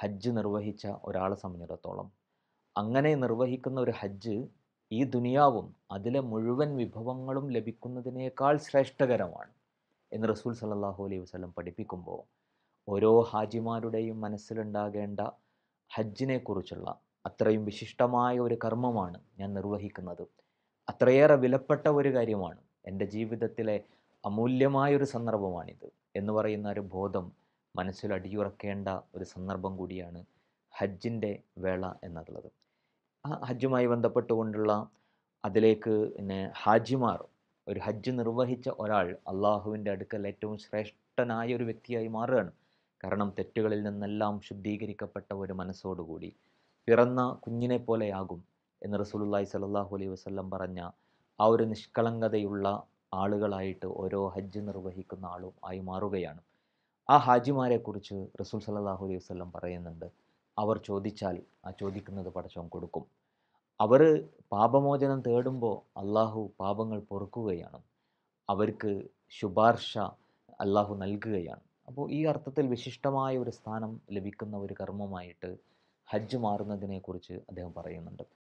ഹജ്ജ് നിർവഹിച്ച ഒരാളെ സംബന്ധിച്ചിടത്തോളം അങ്ങനെ നിർവഹിക്കുന്ന ഒരു ഹജ്ജ് ഈ ദുനിയാവും അതിലെ മുഴുവൻ വിഭവങ്ങളും ലഭിക്കുന്നതിനേക്കാൾ ശ്രേഷ്ഠകരമാണ് എന്ന് റസൂൽ സല്ലല്ലാഹു അലൈഹി വസല്ലം പഠിപ്പിക്കുമ്പോൾ ഓരോ ഹാജിമാരുടെയും മനസ്സിലുണ്ടാകേണ്ട ഹജ്ജിനെക്കുറിച്ചുള്ള അത്രയും വിശിഷ്ടമായ ഒരു കർമ്മമാണ് ഞാൻ നിർവഹിക്കുന്നത്, അത്രയേറെ വിലപ്പെട്ട ഒരു കാര്യമാണ്, എൻ്റെ ജീവിതത്തിലെ അമൂല്യമായൊരു സന്ദർഭമാണിത് എന്ന് പറയുന്ന ഒരു ബോധം മനസ്സിൽ അടിയുറക്കേണ്ട ഒരു സന്ദർഭം കൂടിയാണ് ഹജ്ജിൻ്റെ വേള എന്നുള്ളത്. ആ ഹജ്ജുമായി ബന്ധപ്പെട്ടുകൊണ്ടുള്ള അതിലേക്ക് പിന്നെ ഹാജിമാർ, ഒരു ഹജ്ജ് നിർവഹിച്ച ഒരാൾ അള്ളാഹുവിൻ്റെ അടുക്കൽ ഏറ്റവും ശ്രേഷ്ഠനായ ഒരു വ്യക്തിയായി മാറുകയാണ്. കാരണം തെറ്റുകളിൽ നിന്നെല്ലാം ശുദ്ധീകരിക്കപ്പെട്ട ഒരു മനസ്സോടുകൂടി പിറന്ന കുഞ്ഞിനെ പോലെയാകും എന്ന് റസൂലുള്ളാഹി സ്വല്ലല്ലാഹു അലൈഹി വസല്ലം പറഞ്ഞ ആ ഒരു നിഷ്കളങ്കതയുള്ള ആളുകളായിട്ട് ഓരോ ഹജ്ജ് നിർവഹിക്കുന്ന ആളും ആയി മാറുകയാണ്. ആ ഹാജിമാരെക്കുറിച്ച് റസൂൽ സല്ലല്ലാഹു അലൈഹി വസല്ലം പറയുന്നുണ്ട്, അവർ ചോദിച്ചാൽ ആ ചോദിക്കുന്നത് പടച്ചവൻ കൊടുക്കും. അവർ പാപമോചനം തേടുമ്പോൾ അള്ളാഹു പാപങ്ങൾ പൊറുക്കുകയാണ്, അവർക്ക് ശുപാർശ അള്ളാഹു നൽകുകയാണ്. അപ്പോൾ ഈ അർത്ഥത്തിൽ വിശിഷ്ടമായ ഒരു സ്ഥാനം ലഭിക്കുന്ന ഒരു കർമ്മമായിട്ട് ഹജ്ജ് മാറുന്നതിനെക്കുറിച്ച് അദ്ദേഹം പറയുന്നുണ്ട്.